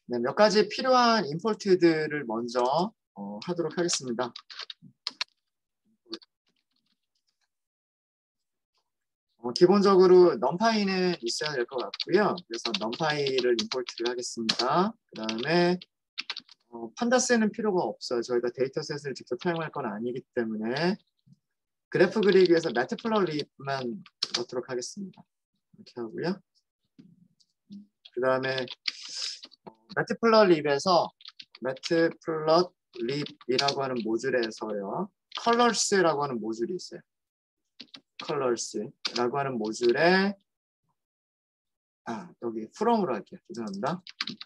네, 몇 가지 필요한 임포트들을 먼저 하도록 하겠습니다. 기본적으로 numpy는 있어야 될 것 같고요. 그래서 numpy를 임포트를 하겠습니다. 그 다음에 판다스는 필요가 없어요. 저희가 데이터셋을 직접 사용할 건 아니기 때문에 그래프 그리기 위해서 matplotlib만 넣도록 하겠습니다. 이렇게 하고요. 그 다음에 matplotlib에서 matplotlib이라고 하는 모듈에서요. colors라고 하는 모듈이 있어요. colors라고 하는 모듈에 여기 from으로 할게요. 죄송합니다.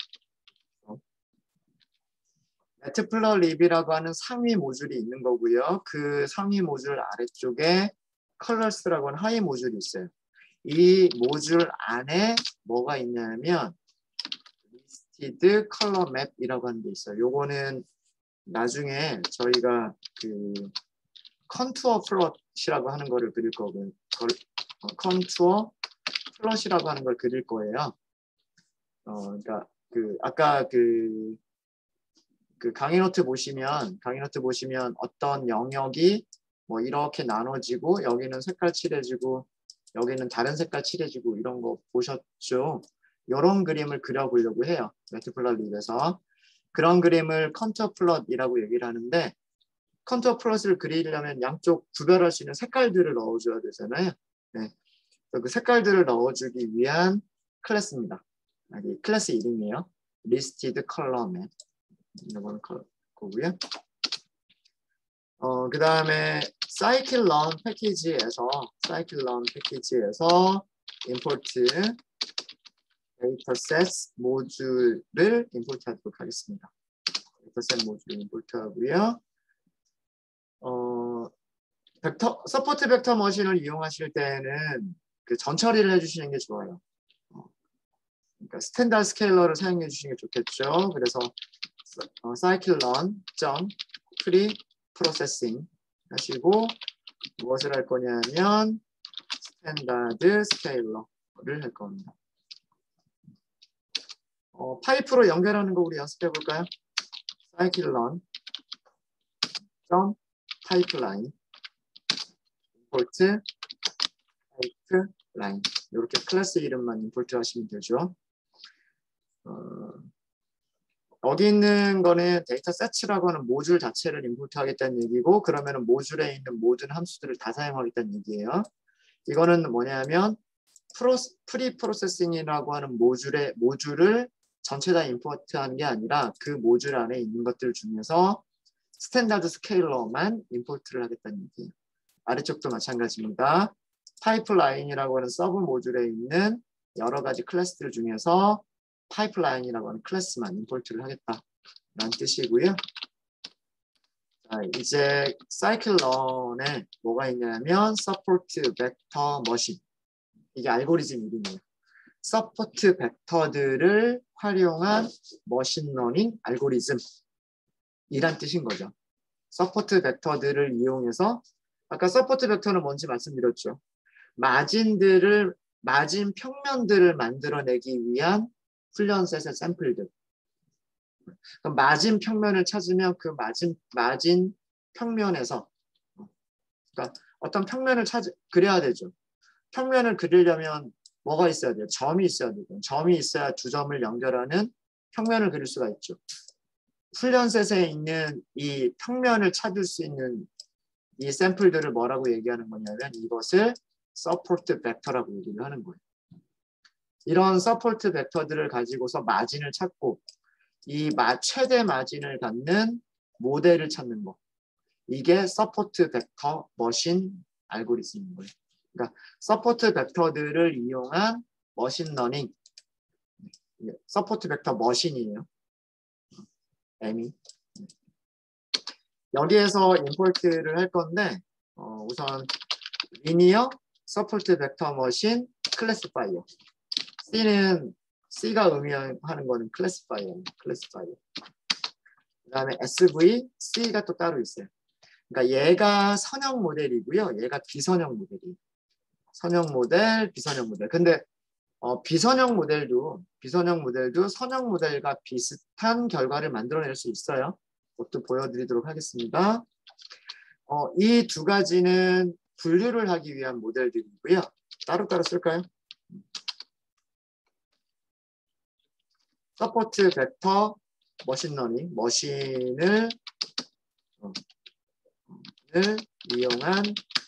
matplotlib이라고 하는 상위 모듈이 있는 거고요. 그 상위 모듈 아래쪽에 colors라고 하는 하위 모듈이 있어요. 이 모듈 안에 뭐가 있냐면 listed color map이라고 하는 게 있어요. 요거는 나중에 저희가 그 컨투어 플롯이라고 하는 거를 그릴 거고요. 컨투어 플롯이라고 하는 걸 그릴 거예요. 그러니까 그 아까 그 강의 노트 보시면 어떤 영역이 뭐 이렇게 나눠지고 여기는 색깔 칠해지고 여기는 다른 색깔 칠해지고 이런 거 보셨죠? 이런 그림을 그려보려고 해요. 매트플롯lib에서 그런 그림을 컨투어 플롯이라고 얘기를 하는데 컨투어 플롯을 그리려면 양쪽 구별할 수 있는 색깔들을 넣어줘야 되잖아요. 네. 그 색깔들을 넣어주기 위한 클래스입니다. 여기 클래스 이름이에요. listed color map. 이거는 거고요. 그 다음에 scikit-learn 패키지에서 import datasets 모듈을 임포트하도록 하겠습니다. dataset 모듈을 임포트하고요. 서포트 벡터 머신을 이용하실 때는 그 전처리를 해주시는 게 좋아요. 그러니까 스탠다드 스케일러를 사용해 주시는 게 좋겠죠. 그래서 scikit-learn pre-processing 하시고 무엇을 할 거냐면 스탠다드 스케일러를 할 겁니다. 파이프로 연결하는 거 우리 연습해 볼까요? scikit-learn pipeline import pipeline 이렇게 클래스 이름만 임포트 하시면 되죠. 여기 있는 거는 데이터 세츠라고 하는 모듈 자체를 임포트 하겠다는 얘기고 그러면은 모듈에 있는 모든 함수들을 다 사용하겠다는 얘기예요. 이거는 뭐냐면 프리 프로세싱이라고 하는 모듈을 전체 다 임포트하는 게 아니라 그 모듈 안에 있는 것들 중에서 스탠다드 스케일러만 임포트를 하겠다는 얘기예요. 아래쪽도 마찬가지입니다. 파이프라인이라고 하는 서브 모듈에 있는 여러 가지 클래스들 중에서 파이프라인이라고 하는 클래스만 임포트를 하겠다라는 뜻이고요. 자, 이제 scikit-learn에 뭐가 있냐면 support vector machine. 이게 알고리즘 이름이에요. 서포트 벡터들을 활용한 머신러닝 알고리즘 이란 뜻인 거죠. 서포트 벡터들을 이용해서 아까 서포트 벡터는 뭔지 말씀드렸죠. 마진 평면들을 만들어내기 위한 훈련셋의 샘플들. 마진 평면을 찾으면 그 마진 평면에서 그러니까 어떤 평면을 그려야 되죠. 평면을 그리려면 뭐가 있어야 돼요? 점이 있어야 되고 점이 있어야 두 점을 연결하는 평면을 그릴 수가 있죠. 훈련셋에 있는 이 평면을 찾을 수 있는 이 샘플들을 뭐라고 얘기하는 거냐면 이것을 서포트 벡터라고 얘기를 하는 거예요. 이런 서포트 벡터들을 가지고서 마진을 찾고 이 최대 마진을 갖는 모델을 찾는 거. 이게 서포트 벡터 머신 알고리즘인 거예요. 그러니까 서포트 벡터들을 이용한 머신러닝. 서포트 벡터 머신이에요. M이. 여기에서 임포트를 할 건데 우선 리니어 서포트 벡터 머신 클래시파이어. C가 의미하는 거는 클래시파이어. 그다음에 SV, C가 또 따로 있어요. 그러니까 얘가 선형 모델이고요. 얘가 비선형 모델이에요. 선형 모델, 비선형 모델. 근데 비선형 모델도 선형 모델과 비슷한 결과를 만들어낼 수 있어요. 그것도 보여드리도록 하겠습니다. 이 두 가지는 분류를 하기 위한 모델들이고요. 따로따로 쓸까요? 서포트 벡터 머신러닝, 머신을 이용한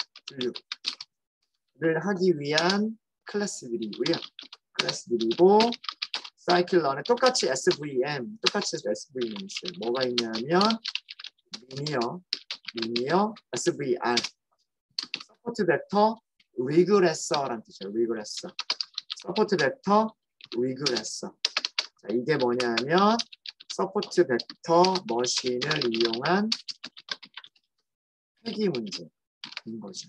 분류를 하기 위한 클래스들이고요. 클래스들이고 사이클런에 똑같이 SVM 있어요. 뭐가 있냐면 리니어 SVR 서포트 벡터 리그레서라는 뜻이에요. 리그레서 서포트 벡터 리그레서. 자, 이게 뭐냐면 서포트 벡터 머신을 이용한 회귀 문제인 거죠.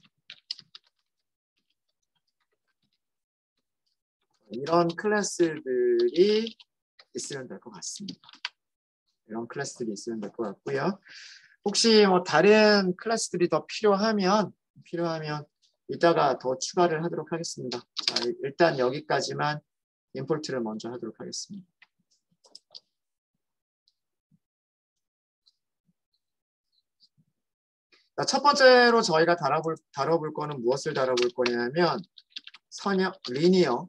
이런 클래스들이 있으면 될 것 같습니다. 이런 클래스들이 있으면 될 것 같고요. 혹시 다른 클래스들이 더 필요하면 이따가 더 추가를 하도록 하겠습니다. 자, 일단 여기까지만 임포트를 먼저 하도록 하겠습니다. 자, 첫 번째로 저희가 다뤄볼 거는 무엇을 다뤄볼 거냐면 리니어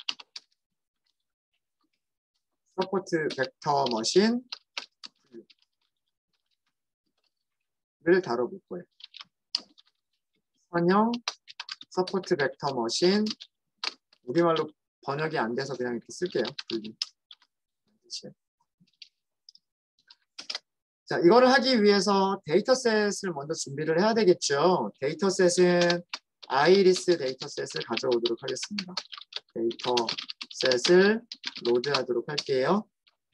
서포트 벡터 머신을 다뤄볼 거예요. 선형 서포트 벡터 머신, 우리말로 번역이 안 돼서 그냥 이렇게 쓸게요. 자, 이거를 하기 위해서 데이터셋을 먼저 준비를 해야 되겠죠. 데이터셋은 아이리스 데이터셋을 가져오도록 하겠습니다. 데이터셋을 로드하도록 할게요.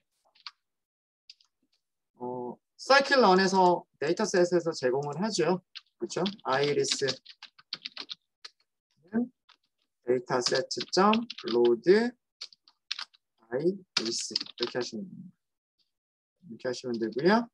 사이클런에서 데이터셋에서 제공을 하죠. 그렇죠? 아이리스 데이터셋.load 아이리스 이렇게 하시면 됩니다. 이렇게 하시면 되고요.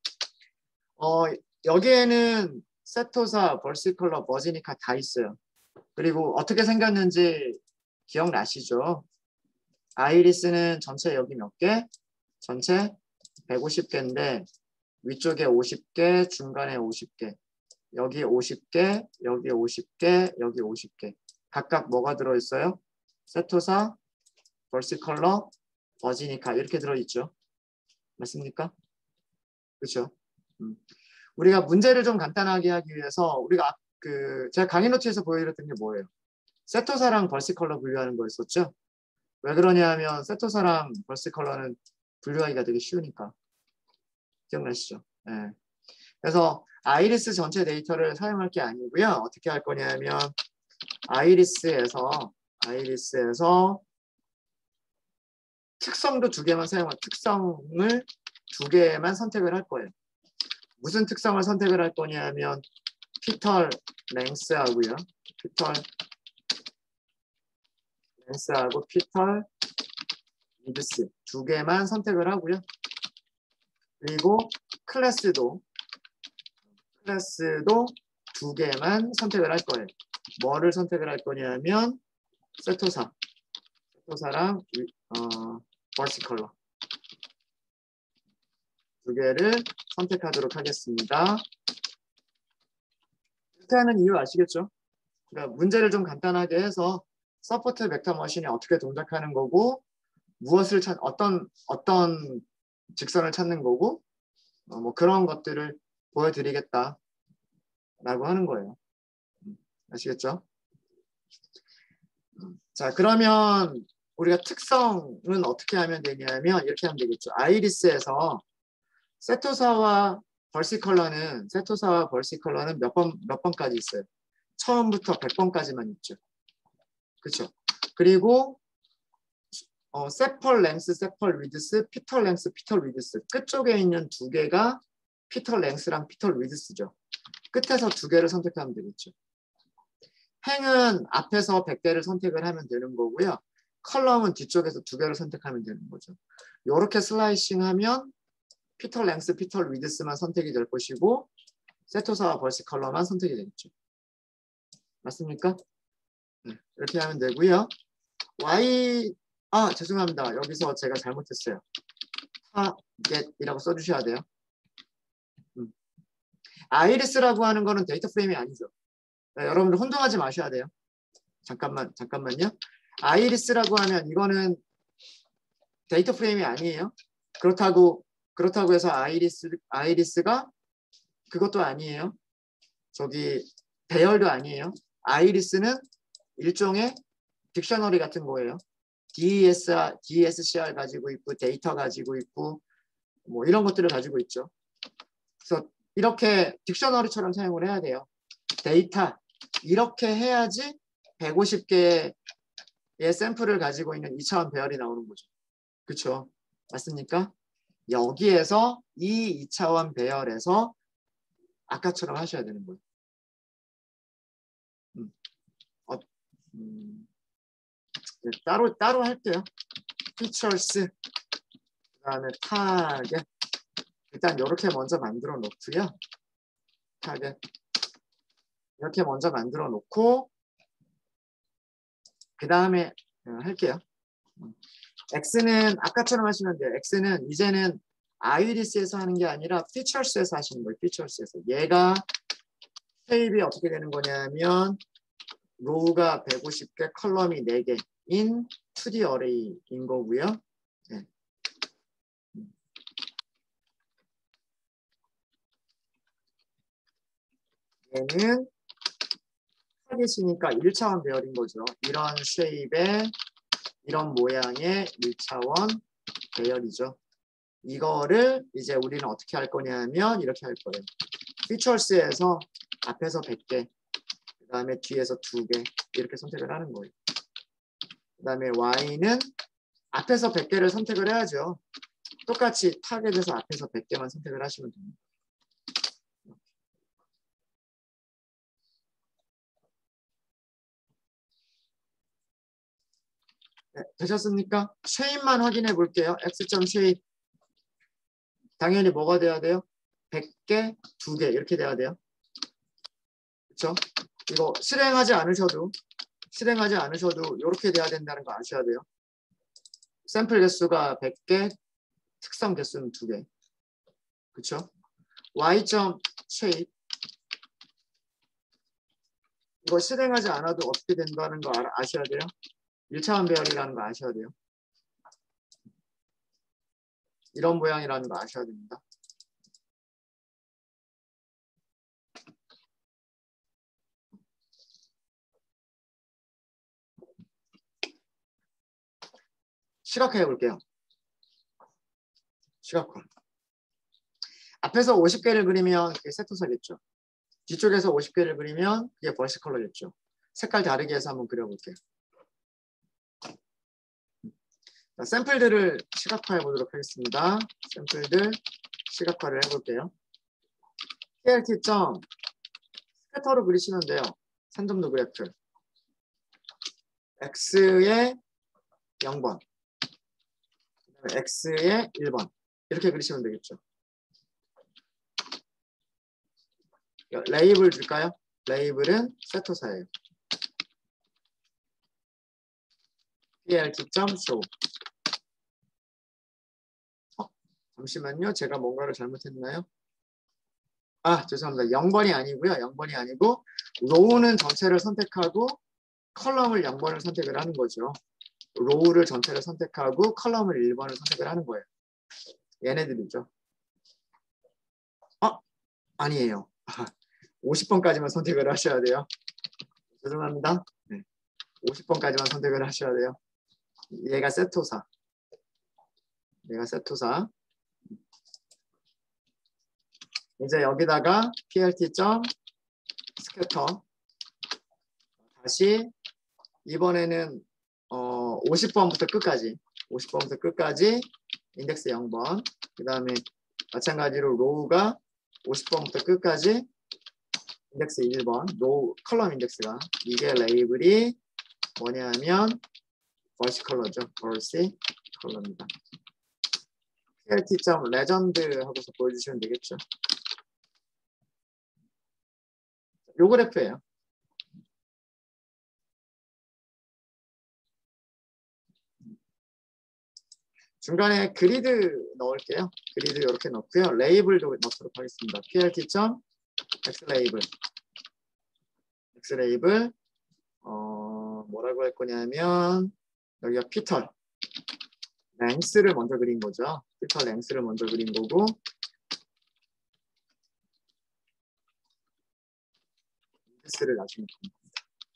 여기에는 세토사, 벌시컬러, 버지니카 다 있어요. 그리고 어떻게 생겼는지 기억나시죠? 아이리스는 전체 여기 몇 개? 전체 150개인데 위쪽에 50개, 중간에 50개, 여기 50개, 여기 50개, 여기 50개. 각각 뭐가 들어있어요? 세토사, 벌시컬러, 버지니카 이렇게 들어있죠. 맞습니까? 그렇죠? 우리가 문제를 좀 간단하게 하기 위해서 우리가 제가 강의 노트에서 보여드렸던 게 뭐예요? 세토사랑 벌시컬러 분류하는 거였었죠? 왜 그러냐면 세토사랑 벌시컬러는 분류하기가 되게 쉬우니까. 기억나시죠? 네. 그래서 아이리스 전체 데이터를 사용할 게 아니고요. 어떻게 할 거냐면 아이리스에서 특성도 두 개만 특성을 두 개만 선택을 할 거예요. 무슨 특성을 선택을 할 거냐면 피털 랭스하고요. 피털 랭스하고 피털 위드스 두 개만 선택을 하고요. 그리고 클래스도 두 개만 선택을 할 거예요. 뭐를 선택을 할 거냐면 세토사랑 벌시컬러 두 개를 선택하도록 하겠습니다. 이렇게 하는 이유 아시겠죠? 그러니까 문제를 좀 간단하게 해서 서포트 벡터 머신이 어떻게 동작하는 거고 무엇을 어떤 직선을 찾는 거고 뭐 그런 것들을 보여드리겠다라고 하는 거예요. 아시겠죠? 자, 그러면 우리가 특성은 어떻게 하면 되냐면 이렇게 하면 되겠죠. 아이리스에서 세토사와 벌시컬러는 몇 번까지 있어요. 처음부터 100번까지만 있죠. 그렇죠? 그리고 세펄 랭스, 세펄 위드스, 피털 랭스, 피털 위드스 끝쪽에 있는 두 개가 피털 랭스랑 피털 위드스죠. 끝에서 두 개를 선택하면 되겠죠. 행은 앞에서 100개를 선택을 하면 되는 거고요. 컬럼은 뒤쪽에서 두 개를 선택하면 되는 거죠. 이렇게 슬라이싱하면 피털 랭스, 피털 위드스만 선택이 될 것이고 세토사와 벌시컬러만 선택이 되겠죠. 맞습니까? 네, 이렇게 하면 되고요. y 죄송합니다. 여기서 제가 잘못했어요. target이라고 써주셔야 돼요. 아이리스라고 하는 거는 데이터 프레임이 아니죠. 네, 여러분들 혼동하지 마셔야 돼요. 잠깐만요. 아이리스라고 하면 이거는 데이터 프레임이 아니에요. 그렇다고 해서 아이리스가 그것도 아니에요. 저기 배열도 아니에요. 아이리스는 일종의 딕셔너리 같은 거예요. DSCR 가지고 있고 데이터 가지고 있고 뭐 이런 것들을 가지고 있죠. 그래서 이렇게 딕셔너리처럼 사용을 해야 돼요. 데이터 이렇게 해야지 150개의 샘플을 가지고 있는 2차원 배열이 나오는 거죠. 그렇죠? 맞습니까? 여기에서 이 2차원 배열에서 아까처럼 하셔야 되는 거예요. 따로 할게요. features 그다음에 target 일단 이렇게 먼저 만들어 놓고요. target 이렇게 먼저 만들어 놓고 그 다음에 할게요. X는 아까처럼 하시면 돼요. X는 이제는 아이리스에서 하는 게 아니라 features에서 하시는 거예요. features에서. 얘가 쉐입이 어떻게 되는 거냐면 로우가 150개, 컬럼이 4개인 2D 어레이인 거고요. 네. 얘는 타겟이니까 1차원 배열인 거죠. 이런 쉐입의 이런 모양의 1차원 배열이죠. 이거를 이제 우리는 어떻게 할 거냐면 이렇게 할 거예요. 피처스에서 앞에서 100개, 그 다음에 뒤에서 2개 이렇게 선택을 하는 거예요. 그 다음에 Y는 앞에서 100개를 선택을 해야죠. 똑같이 타겟에서 앞에서 100개만 선택을 하시면 됩니다. 네, 되셨습니까? 쉐입만 확인해 볼게요. X.쉐입 당연히 뭐가 돼야 돼요? 100개, 2개 이렇게 돼야 돼요. 그렇죠? 이거 실행하지 않으셔도 이렇게 돼야 된다는 거 아셔야 돼요. 샘플 개수가 100개, 특성 개수는 2개. 그렇죠? Y.shape 이거 실행하지 않아도 어떻게 된다는 거 아셔야 돼요. 1차원 배열이라는 거 아셔야 돼요. 이런 모양이라는 거 아셔야 됩니다. 시각화해 볼게요. 시각화. 앞에서 50개를 그리면 그게 세토사겠죠. 뒤쪽에서 50개를 그리면 그게 벌스 컬러겠죠. 색깔 다르게 해서 한번 그려볼게요. 자, 샘플들을 시각화해 보도록 하겠습니다. 샘플들 시각화를 해볼게요. PLT 점 스캐터로 그리시면 돼요. 산점도 그래프. X의 0번, X의 1번 이렇게 그리시면 되겠죠. 레이블 줄까요? 레이블은 세토사예요. plt.show 잠시만요. 제가 뭔가를 잘못했나요? 죄송합니다. 0번이 아니고요. 0번이 아니고 로우는 전체를 선택하고 컬럼을 0번을 선택을 하는 거죠. 로우를 전체를 선택하고 컬럼을 1번을 선택을 하는 거예요. 얘네들이죠. 아니에요. 50번까지만 선택을 하셔야 돼요. 죄송합니다. 네. 50번까지만 선택을 하셔야 돼요. 얘가 세토사. 이제 여기다가 plt.scatter 다시 이번에는 50번부터 끝까지 인덱스 0번 그 다음에 마찬가지로 로우가 50번부터 끝까지 인덱스 1번 로우 컬럼 인덱스가 이게 레이블이 뭐냐면 벌시 컬러죠. 벌시 컬러입니다. plt.legend 하고서 보여주시면 되겠죠. 요 그래프예요. 중간에 그리드 넣을게요. 그리드 이렇게 넣고요. 레이블도 넣도록 하겠습니다. plt.xLabel. xLabel 뭐라고 할 거냐면 여기가 피털 랭스를 먼저 그린 거죠. 피털 랭스를 먼저 그린 거고 인덱스를 나중에 그린 겁니다.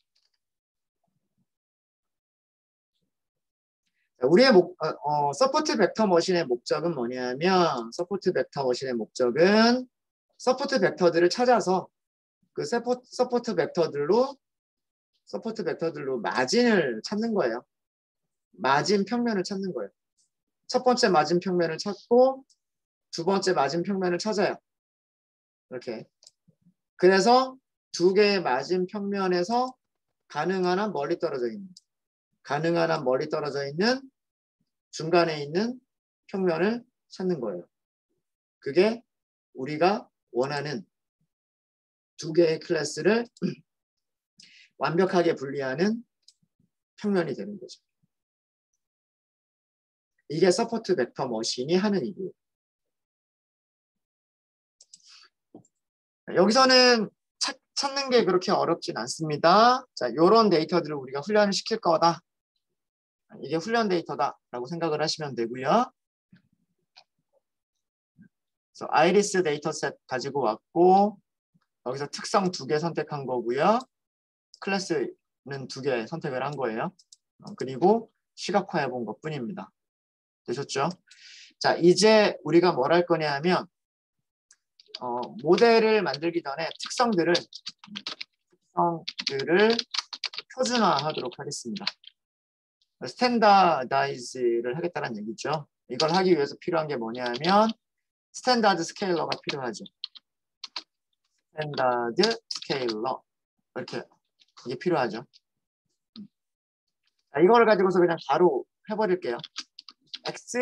우리의 서포트 벡터 머신의 목적은 뭐냐면 서포트 벡터 머신의 목적은 서포트 벡터들을 찾아서 그 서포트 벡터들로 마진을 찾는 거예요. 마진 평면을 찾는 거예요. 첫 번째 마진 평면을 찾고 두 번째 마진 평면을 찾아요. 이렇게. 그래서 두 개의 마진 평면에서 가능한 한 멀리 떨어져 있는 중간에 있는 평면을 찾는 거예요. 그게 우리가 원하는 두 개의 클래스를 완벽하게 분리하는 평면이 되는 거죠. 이게 서포트 벡터 머신이 하는 일이에요. 여기서는 찾는 게 그렇게 어렵진 않습니다. 자, 이런 데이터들을 우리가 훈련을 시킬 거다. 이게 훈련 데이터다라고 생각을 하시면 되고요. 그래서 아이리스 데이터셋 가지고 왔고 여기서 특성 2개 선택한 거고요. 클래스는 2개 선택을 한 거예요. 그리고 시각화해 본 것뿐입니다. 되셨죠? 자, 이제 우리가 뭘 할 거냐 하면 모델을 만들기 전에 특성들을 표준화하도록 하겠습니다. 스탠다다이즈를 하겠다는 얘기죠. 이걸 하기 위해서 필요한 게 뭐냐면 스탠다드 스케일러가 필요하죠. 스탠다드 스케일러 이렇게 이게 필요하죠. 자, 이걸 가지고서 그냥 바로 해버릴게요. X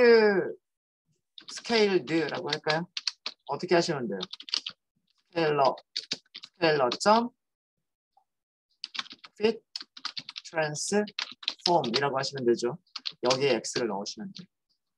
스케일드라고 할까요? 어떻게 하시면 돼요? 스케일러 점 fit transform 이라고 하시면 되죠. 여기에 X를 넣으시면 돼요.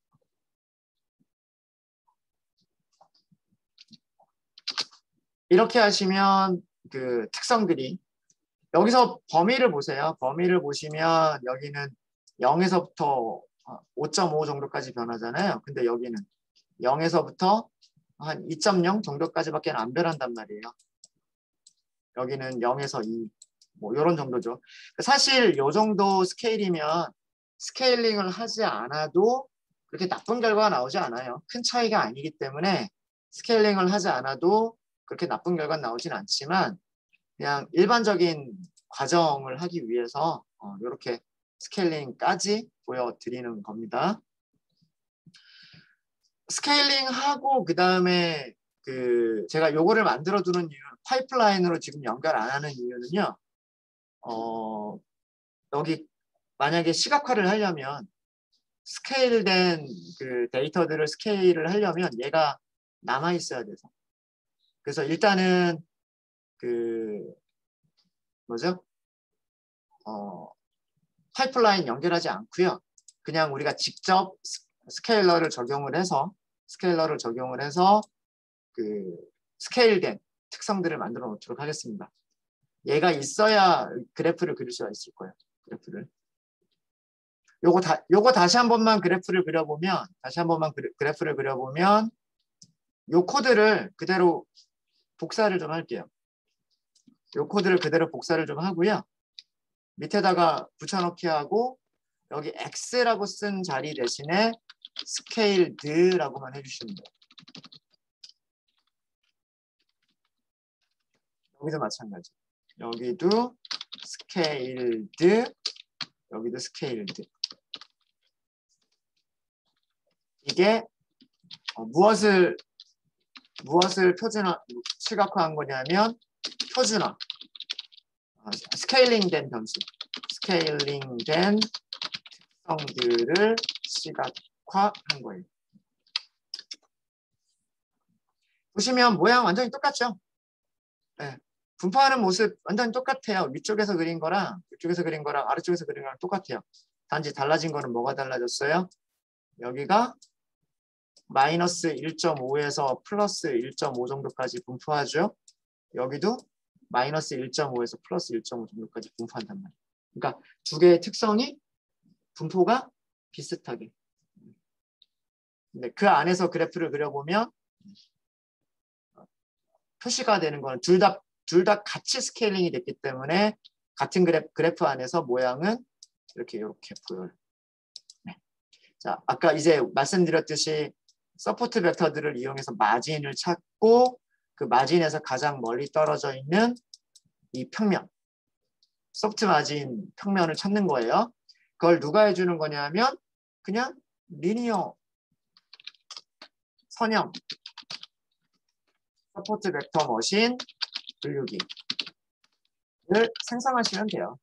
이렇게 하시면 그 특성들이 여기서 범위를 보세요. 범위를 보시면 여기는 0에서부터 5.5 정도까지 변하잖아요. 근데 여기는 0에서부터 한 2.0 정도까지밖에 안 변한단 말이에요. 여기는 0에서 2, 뭐 이런 정도죠. 사실 이 정도 스케일이면 스케일링을 하지 않아도 그렇게 나쁜 결과가 나오지 않아요. 큰 차이가 아니기 때문에 스케일링을 하지 않아도 그렇게 나쁜 결과는 나오진 않지만 그냥 일반적인 과정을 하기 위해서 이렇게 스케일링까지 보여드리는 겁니다. 스케일링하고 그 다음에 제가 요거를 만들어 두는 이유, 파이프라인으로 지금 연결 안 하는 이유는요. 여기 만약에 시각화를 하려면 스케일된 그 데이터들을 스케일을 하려면 얘가 남아 있어야 돼서. 그래서 일단은 뭐죠? 파이프라인 연결하지 않고요. 그냥 우리가 직접 스케일러를 적용을 해서 그 스케일된 특성들을 만들어 놓도록 하겠습니다. 얘가 있어야 그래프를 그릴 수가 있을 거예요. 그래프를. 요거 다시 한 번만 그래프를 그려보면 요 코드를 그대로 복사를 좀 할게요. 요 코드를 그대로 복사를 좀 하고요. 밑에다가 붙여넣기 하고 여기 X라고 쓴 자리 대신에 스케일드라고만 해주시면 돼요. 여기도 마찬가지. 여기도 스케일드, 여기도 스케일드. 이게 무엇을 시각화한 거냐면 표준화. 스케일링된 변수. 스케일링된 특성들을 시각화한 거예요. 보시면 모양 완전히 똑같죠? 네. 분포하는 모습 완전히 똑같아요. 위쪽에서 그린 거랑 아래쪽에서 그린 거랑 똑같아요. 단지 달라진 거는 뭐가 달라졌어요? 여기가 마이너스 1.5에서 플러스 1.5 정도까지 분포하죠. 여기도 마이너스 1.5에서 플러스 1.5 정도까지 분포한단 말이에요. 그러니까 두 개의 특성이 분포가 비슷하게. 근데 그 안에서 그래프를 그려보면 표시가 되는 건 둘 다 같이 스케일링이 됐기 때문에 같은 그래프 안에서 모양은 이렇게 보여요. 네. 자, 아까 이제 말씀드렸듯이 서포트 벡터들을 이용해서 마진을 찾고 그 마진에서 가장 멀리 떨어져 있는 이 평면, 소프트 마진 평면을 찾는 거예요. 그걸 누가 해주는 거냐면 그냥 리니어 선형 서포트 벡터 머신 분류기를 생성하시면 돼요.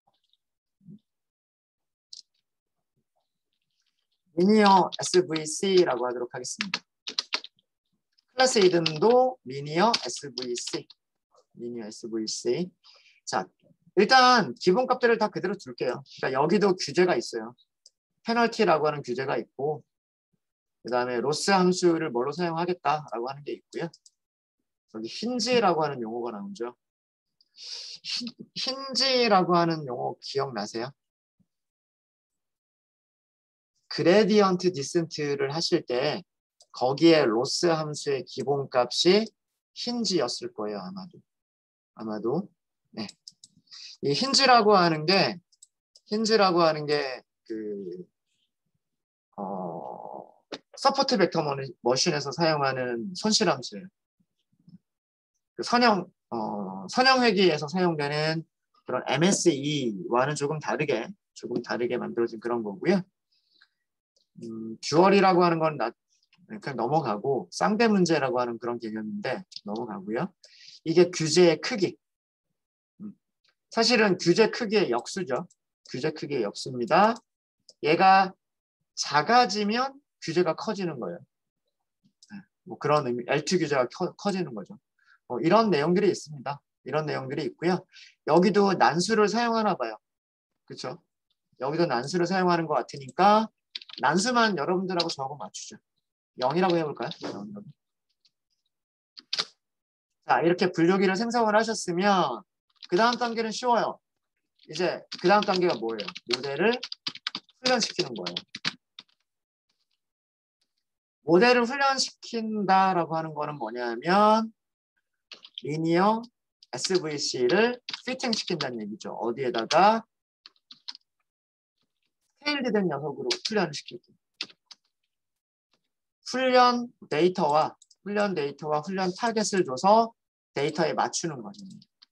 리니어 SVC라고 하도록 하겠습니다. 클래스 이름도 리니어 SVC. 리니어 SVC. 자, 일단 기본 값들을 다 그대로 둘게요. 그러니까 여기도 규제가 있어요. 페널티라고 하는 규제가 있고, 그 다음에 로스 함수를 뭘로 사용하겠다라고 하는 게 있고요. 여기 힌지라고 하는 용어가 나오죠. 힌지라고 하는 용어 기억나세요? 그레디언트 디센트를 하실 때 거기에 로스 함수의 기본값이 힌지였을 거예요. 아마도. 네. 이 힌지라고 하는 게 그 서포트 벡터 머신에서 사용하는 손실함수예요. 그 선형 회귀에서 사용되는 그런 MSE와는 조금 다르게 만들어진 그런 거고요. 듀얼이라고 하는 건 그냥 넘어가고 쌍배 문제라고 하는 그런 개념인데 넘어가고요. 이게 규제의 크기. 사실은 규제 크기의 역수죠. 규제 크기의 역수입니다. 얘가 작아지면 규제가 커지는 거예요. 뭐 그런 의미, L2 규제가 커지는 거죠. 이런 내용들이 있습니다. 이런 내용들이 있고요. 여기도 난수를 사용하나 봐요. 그렇죠? 여기도 난수를 사용하는 것 같으니까 난수만 여러분들하고 저하고 맞추죠. 0이라고 해볼까요? 0. 자, 이렇게 분류기를 생성을 하셨으면 그 다음 단계는 쉬워요. 이제 그 다음 단계가 뭐예요? 모델을 훈련시키는 거예요. 모델을 훈련시킨다라고 하는 거는 뭐냐면 리니어 SVC를 피팅시킨다는 얘기죠. 어디에다가 스케일드된 녀석으로 훈련을 시키기. 훈련 데이터와 훈련 타겟을 줘서 데이터에 맞추는 거죠.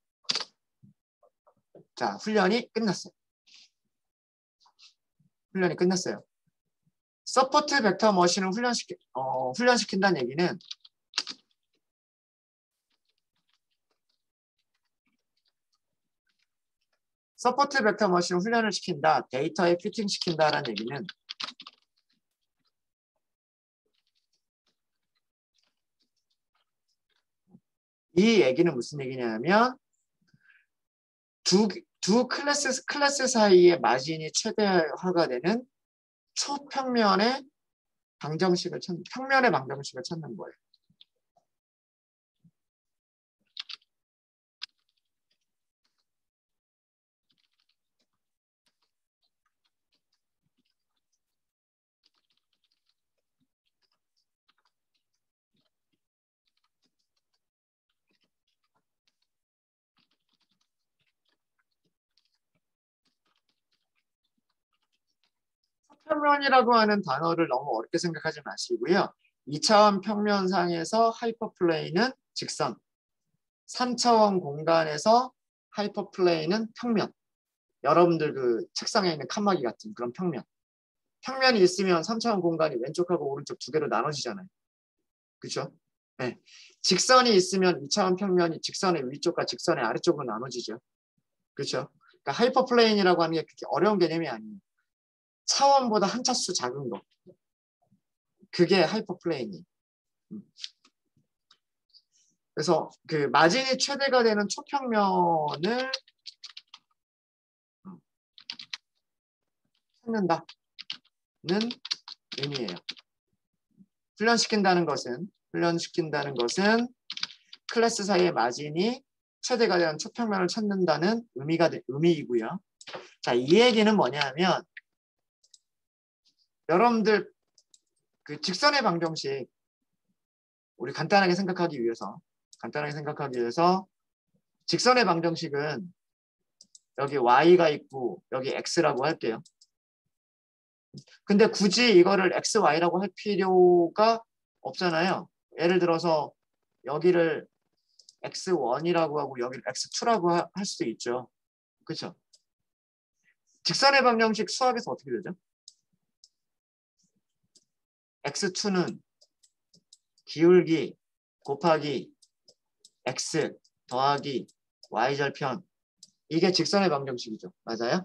자, 훈련이 끝났어요. 서포트 벡터 머신을 훈련시킨다는 얘기는 서포트 벡터 머신 훈련을 시킨다, 데이터에 피팅시킨다라는 얘기는 이 얘기는 무슨 얘기냐면 두 클래스 사이의 마진이 최대화가 되는 초평면의 평면의 방정식을 찾는 거예요. 평면이라고 하는 단어를 너무 어렵게 생각하지 마시고요. 2차원 평면상에서 하이퍼플레인은 직선, 3차원 공간에서 하이퍼플레인은 평면. 여러분들 그 책상에 있는 칸막이 같은 그런 평면. 평면이 있으면 3차원 공간이 왼쪽하고 오른쪽 두 개로 나눠지잖아요. 그렇죠? 네. 직선이 있으면 2차원 평면이 직선의 위쪽과 직선의 아래쪽으로 나눠지죠. 그렇죠? 그러니까 하이퍼플레인이라고 하는 게 그렇게 어려운 개념이 아니에요. 차원보다 한 차수 작은 거. 그게 하이퍼플레인이에요. 그래서 그 마진이 최대가 되는 초평면을 찾는다는 의미예요. 훈련시킨다는 것은 클래스 사이의 마진이 최대가 되는 초평면을 찾는다는 의미이고요. 자, 이 얘기는 뭐냐면 여러분들 그 직선의 방정식 우리 간단하게 생각하기 위해서 직선의 방정식은 여기 y가 있고 여기 x라고 할게요. 근데 굳이 이거를 x, y라고 할 필요가 없잖아요. 예를 들어서 여기를 x1이라고 하고 여기를 x2라고 할 수도 있죠. 그렇죠? 직선의 방정식 수학에서 어떻게 되죠? x2는 기울기 곱하기 x 더하기 y절편 이게 직선의 방정식이죠. 맞아요?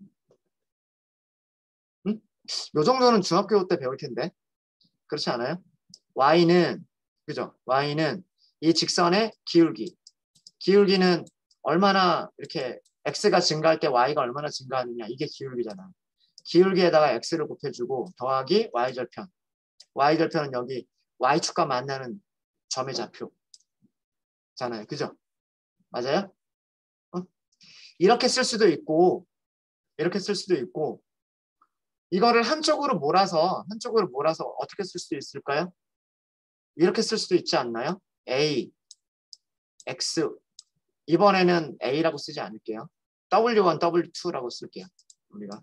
응? 요 정도는 중학교 때 배울 텐데 그렇지 않아요? y는 그죠? y는 이 직선의 기울기는 얼마나 이렇게 x가 증가할 때 y가 얼마나 증가하느냐 이게 기울기잖아. 기울기에다가 x를 곱해주고 더하기 y절편. y절편은 여기 y축과 만나는 점의 좌표잖아요. 그죠? 맞아요? 어? 이렇게 쓸 수도 있고 이거를 한쪽으로 몰아서 어떻게 쓸 수 있을까요? 이렇게 쓸 수도 있지 않나요? a, x 이번에는 a라고 쓰지 않을게요. w1, w2라고 쓸게요. 우리가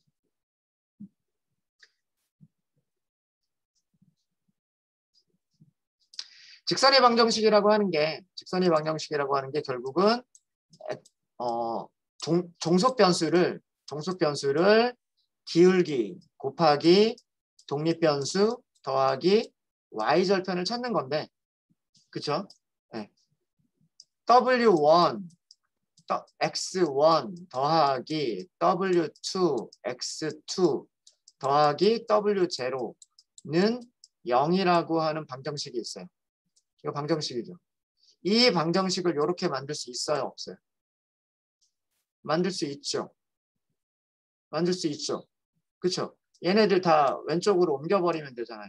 직선의 방정식이라고 하는 게 결국은 종속변수를 기울기 곱하기 독립변수 더하기 y절편을 찾는 건데 그쵸? 네. w1 x1 더하기 w2 x2 더하기 w0는 0이라고 하는 방정식이 있어요. 이거 방정식이죠. 이 방정식을 이렇게 만들 수 있어요? 없어요? 만들 수 있죠. 그쵸? 얘네들 다 왼쪽으로 옮겨버리면 되잖아요.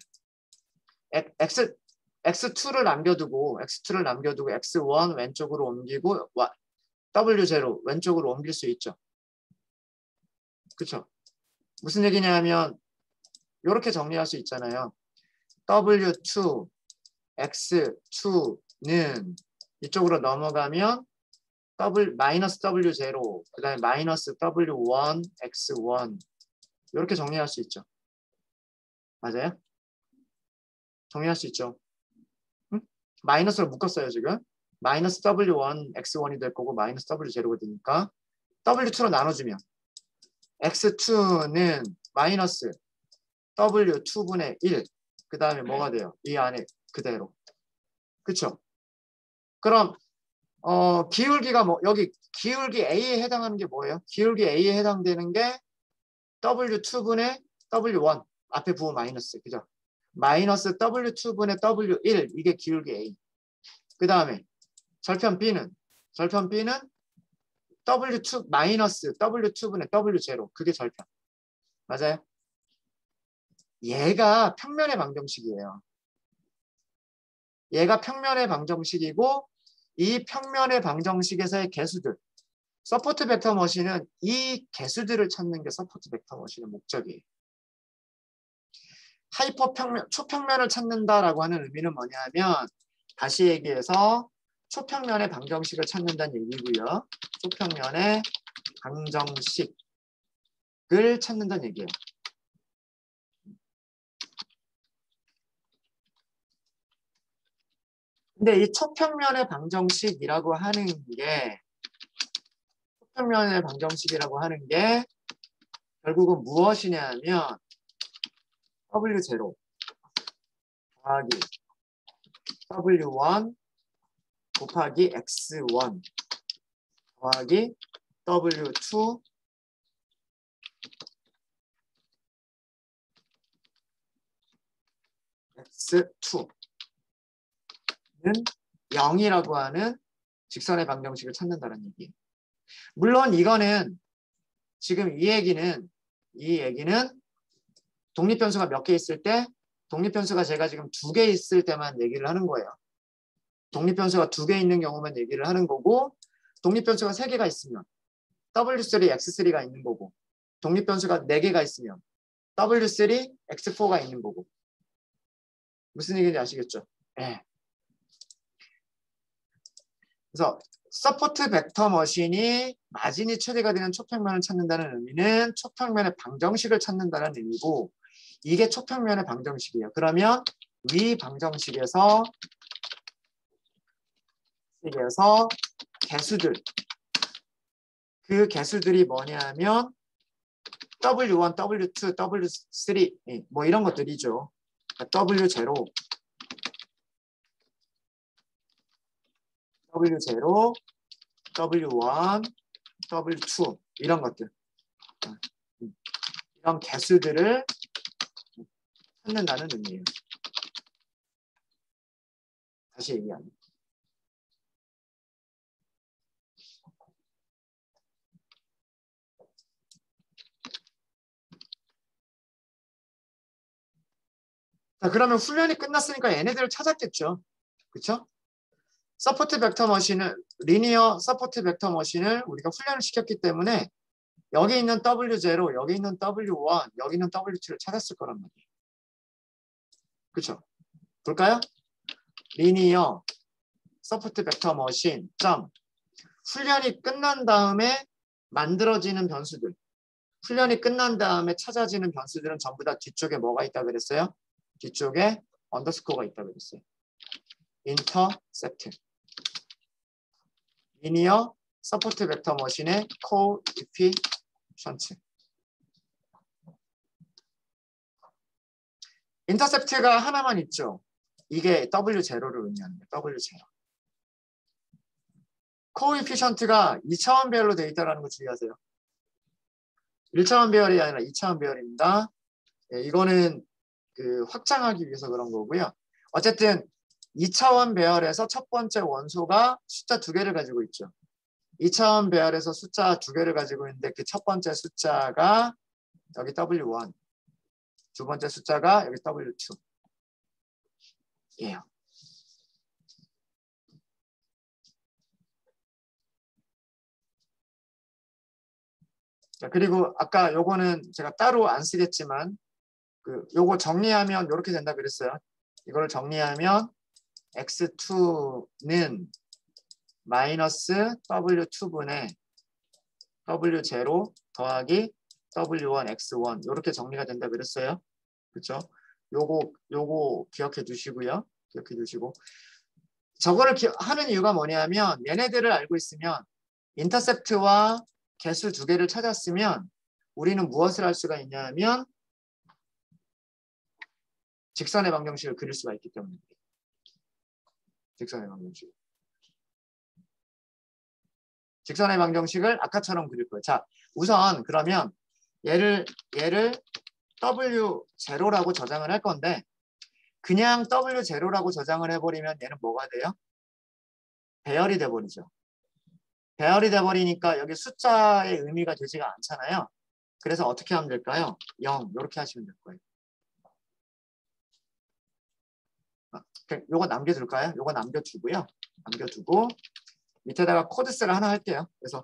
x2를 남겨두고 x1 왼쪽으로 옮기고 w0 왼쪽으로 옮길 수 있죠. 그쵸? 무슨 얘기냐면 이렇게 정리할 수 있잖아요. w2 x2는 이쪽으로 넘어가면 마이너스 w0 그 다음에 마이너스 w1 x1 이렇게 정리할 수 있죠. 맞아요? 정리할 수 있죠. 응? 마이너스로 묶었어요 지금. 마이너스 w1 x1이 될 거고 마이너스 w0가 되니까 w2로 나눠주면 x2는 마이너스 w2분의 1 그 다음에 뭐가 돼요? 이 안에 그대로. 그쵸? 그럼 기울기가 여기 기울기 A에 해당하는 게 뭐예요? 기울기 A에 해당되는 게 W2분의 W1 앞에 부호 마이너스 그죠? 마이너스 W2분의 W1 이게 기울기 A. 그 다음에 절편 B는 W2 마이너스 W2분의 W0 그게 절편. 맞아요? 얘가 평면의 방정식이에요. 얘가 평면의 방정식이고 이 평면의 방정식에서의 개수들 서포트 벡터 머신은 이 개수들을 찾는 게 서포트 벡터 머신의 목적이에요. 초평면을 찾는다라고 하는 의미는 뭐냐면 다시 얘기해서 초평면의 방정식을 찾는다는 얘기고요. 초평면의 방정식을 찾는다는 얘기예요. 근데 이 초평면의 방정식이라고 하는 게 결국은 무엇이냐면 W0 더하기 W1 곱하기 X1 더하기 W2 X2는 0이라고 하는 직선의 방정식을 찾는다는 얘기예요. 물론 이거는 지금 이 얘기는 독립변수가 몇 개 있을 때? 독립변수가 제가 지금 2개 있을 때만 얘기를 하는 거예요. 독립변수가 2개 있는 경우만 얘기를 하는 거고 독립변수가 3개가 있으면 W3, X3가 있는 거고 독립변수가 4개가 있으면 W3, X4가 있는 거고 무슨 얘기인지 아시겠죠? 네. 그래서 서포트 벡터 머신이 마진이 최대가 되는 초평면을 찾는다는 의미는 초평면의 방정식을 찾는다는 의미고 이게 초평면의 방정식이에요. 그러면 위 방정식에서 개수들 그 개수들이 뭐냐면 W1, W2, W3 뭐 이런 것들이죠. W0, W0, W1, W2 이런 것들 이런 개수들을 찾는다는 의미예요. 다시 얘기합니다. 자, 그러면 훈련이 끝났으니까 얘네들을 찾았겠죠. 그렇죠? 서포트 벡터 머신을 리니어 서포트 벡터 머신을 우리가 훈련을 시켰기 때문에 여기 있는 W0, 여기 있는 W1, 여기 있는 W2를 찾았을 거란 말이에요. 그렇죠? 볼까요? 리니어 서포트 벡터 머신 점 훈련이 끝난 다음에 만들어지는 변수들 훈련이 끝난 다음에 찾아지는 변수들은 전부 다 뒤쪽에 뭐가 있다 그랬어요? 뒤쪽에 언더스코어가 있다 그랬어요. 인터셉트 리니어 서포트 벡터 머신의 코에피션트 인터셉트가 하나만 있죠. 이게 W0를 의미하는 거예요. W0. 코에피션트가 2차원 배열로 되어 있다는 거 주의하세요. 1차원 배열이 아니라 2차원 배열입니다. 네, 이거는 확장하기 위해서 그런 거고요. 어쨌든 2차원 배열에서 첫 번째 원소가 숫자 2개를 가지고 있죠. 2차원 배열에서 숫자 2개를 가지고 있는데 그 첫 번째 숫자가 여기 W1, 두 번째 숫자가 여기 W2. 예요. 자, 그리고 아까 요거는 제가 따로 안 쓰겠지만 요거 정리하면 이렇게 된다 그랬어요. 이걸 정리하면 x2는 마이너스 w2분의 w0 더하기 w1 x1 이렇게 정리가 된다 그랬어요. 그렇죠? 요거 기억해 두시고요. 기억해 두시고 저거를 하는 이유가 뭐냐면 얘네들을 알고 있으면 인터셉트와 개수 2개를 찾았으면 우리는 무엇을 할 수가 있냐면 직선의 방정식을 그릴 수가 있기 때문에 직선의 방정식. 직선의 방정식을 아까처럼 그릴 거예요. 자, 우선 그러면 얘를 W0라고 저장을 할 건데 그냥 W0라고 저장을 해버리면 얘는 뭐가 돼요? 배열이 돼버리죠. 배열이 돼버리니까 여기 숫자의 의미가 되지가 않잖아요. 그래서 어떻게 하면 될까요? 0 이렇게 하시면 될 거예요. 요거 남겨둘까요? 요거 남겨두고요. 남겨두고 밑에다가 코드셀을 하나 할게요. 그래서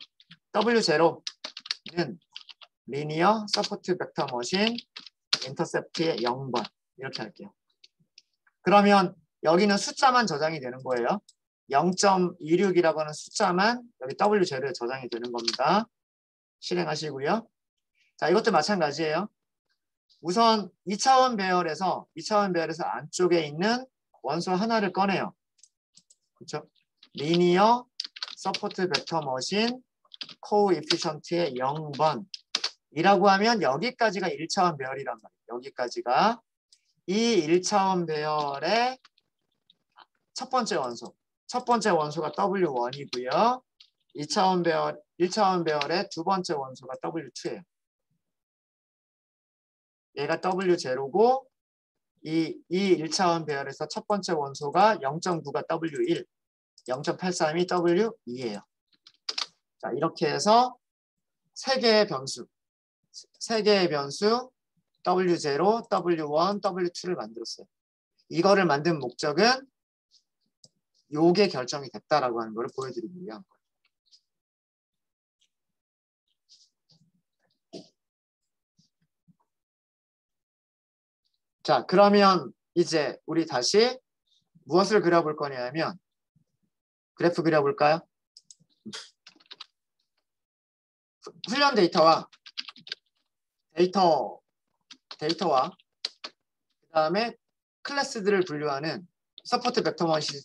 W0는 리니어 서포트 벡터 머신 인터셉트의 0번 이렇게 할게요. 그러면 여기는 숫자만 저장이 되는 거예요. 0.26이라고 하는 숫자만 여기 W0에 저장이 되는 겁니다. 실행하시고요. 자, 이것도 마찬가지예요. 우선 2차원 배열에서 안쪽에 있는 원소 하나를 꺼내요. 그렇죠? 리니어 서포트 벡터 머신 코에피션트의 0번 이라고 하면 여기까지가 1차원 배열이란 말이에요. 여기까지가 이 1차원 배열의 첫 번째 원소. 첫 번째 원소가 W1이고요. 1차원 배열의 두 번째 원소가 W2예요. 얘가 W0고 이 1차원 배열에서 첫 번째 원소가 0.9가 W1, 0.83이 W2예요. 자, 이렇게 해서 세 개의 변수 W0, W1, W2를 만들었어요. 이거를 만든 목적은 요게 결정이 됐다라고 하는 걸 보여드리기 위한 거예요. 자, 그러면 이제 우리 다시 무엇을 그려볼 거냐면 그래프 그려볼까요? 훈련 데이터와 그 다음에 클래스들을 분류하는 서포트 벡터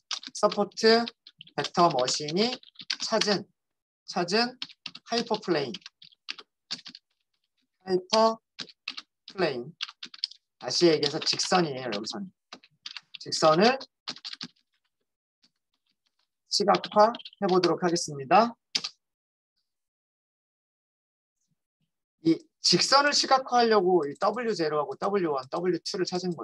머신이 찾은 하이퍼플레인 다시 얘기해서 직선이에요. 여기서는 직선을 시각화해 보도록 하겠습니다. 이 직선을 시각화하려고 이 W0하고 W1, W2를 찾은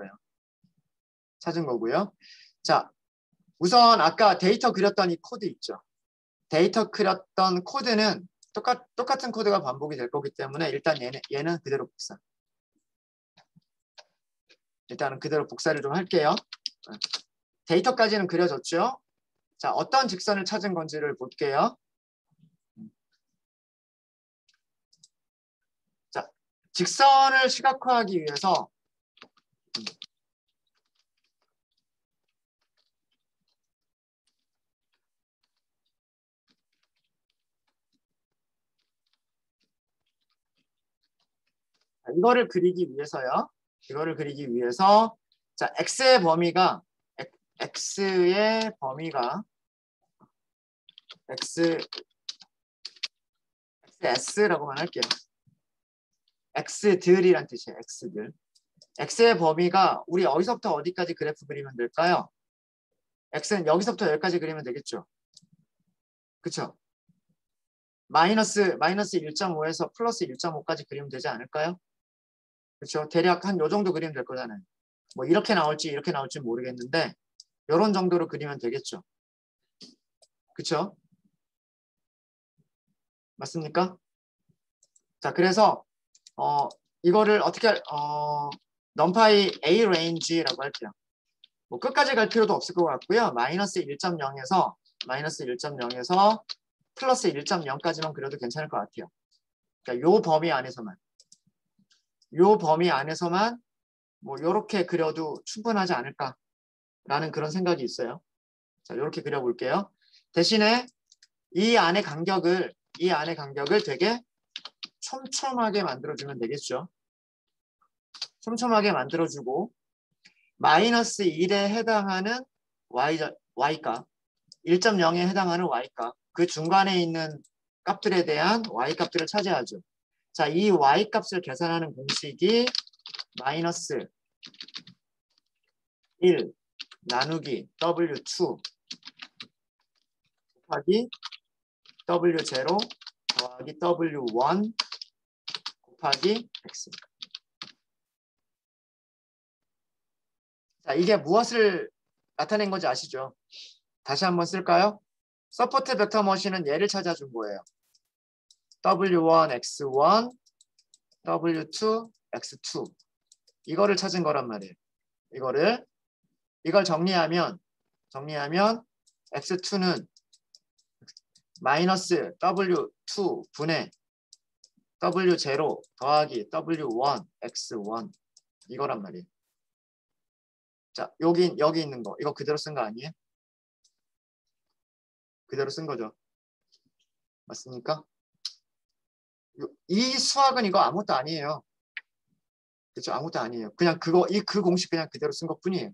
거고요. 자, 우선 아까 데이터 그렸던 이 코드 있죠. 데이터 그렸던 코드는 똑같은 코드가 반복이 될 거기 때문에 일단 얘는 그대로 복사. 일단은 그대로 복사를 좀 할게요. 데이터까지는 그려졌죠. 자, 어떤 직선을 찾은 건지를 볼게요. 자, 직선을 시각화하기 위해서 이거를 그리기 위해서요. 자, x의 범위가 xs라고만 할게요. x들이란 뜻이에요. x들. x의 범위가 우리 어디서부터 어디까지 그래프 그리면 될까요? x는 여기서부터 여기까지 그리면 되겠죠. 그쵸? 마이너스 1.5에서 플러스 1.5까지 그리면 되지 않을까요? 그렇죠? 대략 한 요 정도 그리면 될 거잖아요. 뭐 이렇게 나올지 모르겠는데 요런 정도로 그리면 되겠죠. 그렇죠? 맞습니까? 자, 그래서 이거를 어떻게 numpy a range라고 할게요. 뭐 끝까지 갈 필요도 없을 것 같고요. 마이너스 1.0에서 플러스 1.0까지만 그려도 괜찮을 것 같아요. 그러니까 요 범위 안에서만 뭐 요렇게 그려도 충분하지 않을까라는 그런 생각이 있어요. 자, 요렇게 그려볼게요. 대신에 이 안의 간격을 되게 촘촘하게 만들어주면 되겠죠. 촘촘하게 만들어주고 마이너스 1에 해당하는 y값 1.0에 해당하는 y값 그 중간에 있는 값들에 대한 y값들을 차지하죠. 자, 이 y값을 계산하는 공식이 마이너스 1 나누기 W2 곱하기 W0 더하기 W1 곱하기 X. 자, 이게 무엇을 나타낸 건지 아시죠? 다시 한번 쓸까요? 서포트 벡터 머신은 얘를 찾아준 거예요. W1, X1, W2, X2 이거를 찾은 거란 말이에요. 이걸 정리하면 X2는 마이너스 W2 분의 W0 더하기 W1, X1 이거란 말이에요. 자, 여기 있는 거 이거 그대로 쓴 거 아니에요? 그대로 쓴 거죠. 맞습니까? 이 수학은 이거 아무것도 아니에요. 그렇죠? 아무것도 아니에요. 그냥 그 공식 그냥 그대로 쓴 것뿐이에요.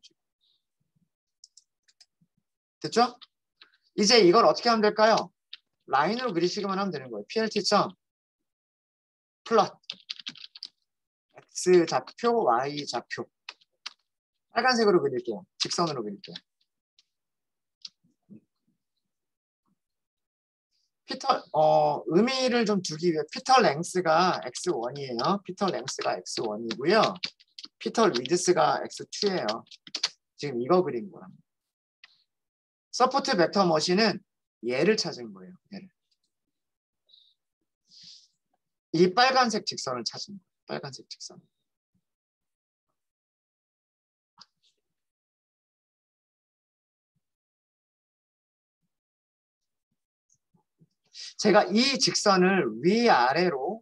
됐죠? 이제 이걸 어떻게 하면 될까요? 라인으로 그리시기만 하면 되는 거예요. PLT 점 플롯 X 좌표, Y 좌표. 빨간색으로 그릴게요. 직선으로 그릴게요. 의미를 좀 두기 위해 피터 랭스가 X1이에요. 피터 랭스가 X1이고요. 피터 리드스가 X2예요. 지금 이거 그린 거야. 서포트 벡터 머신은 얘를 찾은 거예요. 얘를. 이 빨간색 직선을 찾은 거예요. 빨간색 직선. 제가 이 직선을 위아래로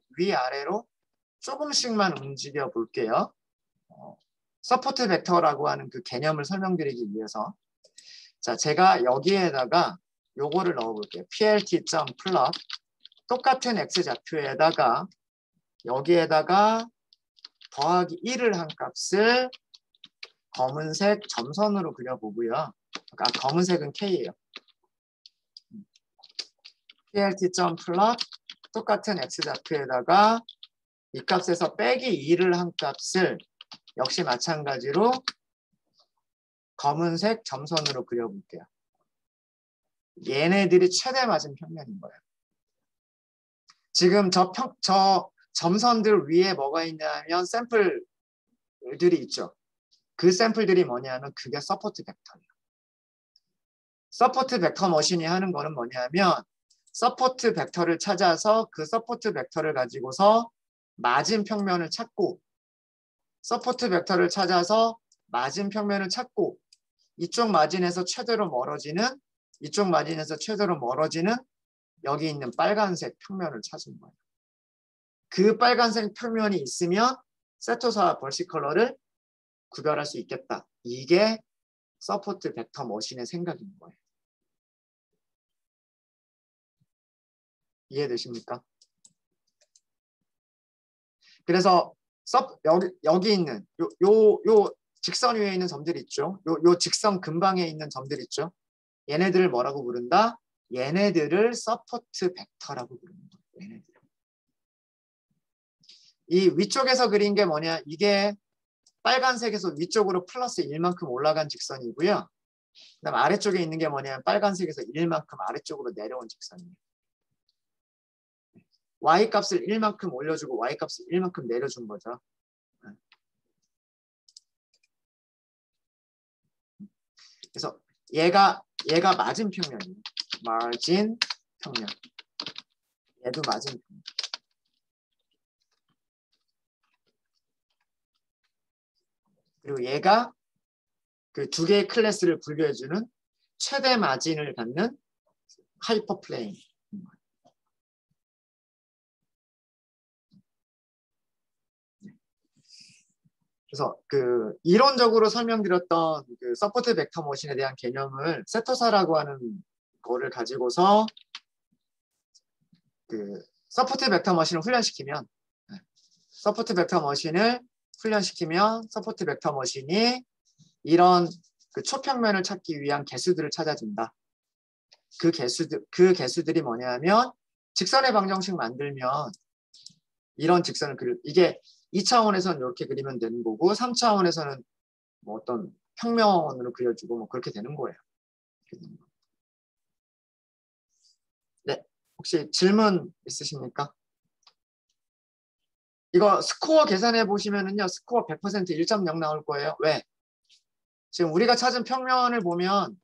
조금씩만 움직여 볼게요. 서포트 벡터라고 하는 그 개념을 설명드리기 위해서. 자, 제가 여기에다가 요거를 넣어 볼게요. plt.plot 똑같은 x좌표에다가 여기에다가 더하기 1을 한 값을 검은색 점선으로 그려보고요. 검은색은 K예요. plt.plot 똑같은 x좌표에다가 이 값에서 빼기 2를 한 값을 역시 마찬가지로 검은색 점선으로 그려볼게요. 얘네들이 최대 맞은 평면인 거예요. 지금 저 점선들 위에 뭐가 있냐면 샘플들이 있죠. 그 샘플들이 뭐냐면 그게 서포트 벡터예요. 서포트 벡터 머신이 하는 거는 뭐냐면 서포트 벡터를 찾아서 그 서포트 벡터를 가지고서 맞은 평면을 찾고 서포트 벡터를 찾아서 맞은 평면을 찾고 이쪽 마진에서 최대로 멀어지는 여기 있는 빨간색 평면을 찾은 거예요. 그 빨간색 평면이 있으면 세토사와 벌시컬러를 구별할 수 있겠다. 이게 서포트 벡터 머신의 생각인 거예요. 이해되십니까? 그래서 여기 있는 요 직선 위에 있는 점들 있죠. 요 직선 근방에 있는 점들 있죠. 얘네들을 뭐라고 부른다? 얘네들을 서포트 벡터라고 부르는 거예요. 얘네들. 이 위쪽에서 그린 게 뭐냐? 이게 빨간색에서 위쪽으로 플러스 1만큼 올라간 직선이고요. 그다음 아래쪽에 있는 게 뭐냐면 빨간색에서 1만큼 아래쪽으로 내려온 직선이에요. Y값을 1만큼 올려주고 Y값을 1만큼 내려준 거죠. 그래서 얘가 맞은 평면이에요. 마진 평면. 얘도 맞은 평면. 그리고 얘가 그 두 개의 클래스를 분류해주는 최대 마진을 갖는 하이퍼플레인. 그래서 그 이론적으로 설명드렸던 그 서포트 벡터 머신에 대한 개념을 세토사라고 하는 거를 가지고서 그 서포트 벡터 머신을 훈련시키면 서포트 벡터 머신이 이런 그 초평면을 찾기 위한 개수들을 찾아준다. 그 개수들이 뭐냐면 직선의 방정식 만들면 이런 직선을 이게 2차원에서는 이렇게 그리면 되는 거고 3차원에서는 뭐 어떤 평면으로 그려주고 뭐 그렇게 되는 거예요. 네, 혹시 질문 있으십니까? 이거 스코어 계산해 보시면은요, 스코어 100% 1.0 나올 거예요. 왜? 지금 우리가 찾은 평면을 보면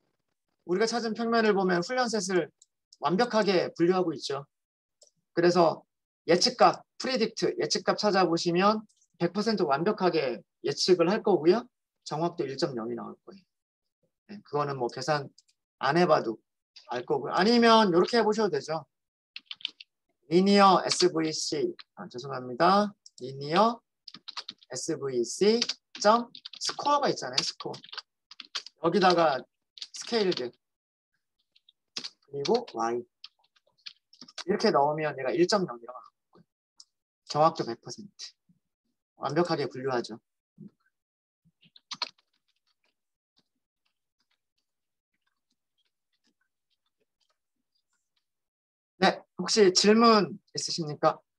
훈련셋을 완벽하게 분류하고 있죠. 그래서 예측값, 예측값 찾아보시면 100% 완벽하게 예측을 할 거고요. 정확도 1.0이 나올 거예요. 네, 그거는 뭐 계산 안 해봐도 알 거고요. 아니면 이렇게 해보셔도 되죠. 리니어 SVC, 죄송합니다. 리니어 SVC 점 스코어가 있잖아요. 스코어. 여기다가 스케일드 그리고 Y 이렇게 넣으면 얘가 1.0이라고 나와요. 정확도 100%. 완벽하게 분류하죠. 네, 혹시 질문 있으십니까?